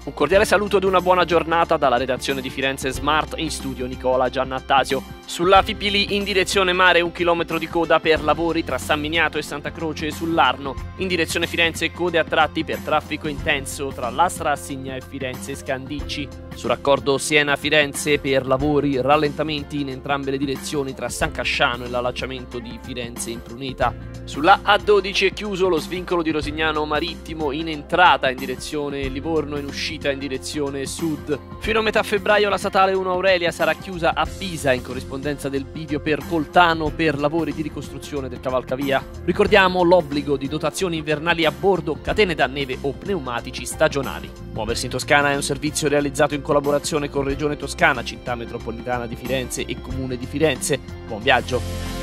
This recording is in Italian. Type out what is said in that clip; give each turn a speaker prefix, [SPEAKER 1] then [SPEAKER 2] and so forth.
[SPEAKER 1] Un cordiale saluto ed una buona giornata dalla redazione di Firenze Smart, in studio Nicola Giannattasio. Sulla Fipili in direzione mare 1 chilometro di coda per lavori tra San Miniato e Santa Croce sull'Arno. In direzione Firenze code a tratti per traffico intenso tra Lastra Assigna e Firenze Scandicci. Sul raccordo Siena-Firenze per lavori rallentamenti in entrambe le direzioni tra San Casciano e l'allacciamento di Firenze in Pruneta. Sulla A12 è chiuso lo svincolo di Rosignano Marittimo in entrata in direzione Livorno e in uscita in direzione sud. Fino a metà febbraio la statale 1 Aurelia sarà chiusa a Pisa in corrispondenza del bivio per Coltano per lavori di ricostruzione del cavalcavia. Ricordiamo l'obbligo di dotazioni invernali a bordo, catene da neve o pneumatici stagionali. Muoversi in Toscana è un servizio realizzato in collaborazione con Regione Toscana, Città Metropolitana di Firenze e Comune di Firenze. Buon viaggio!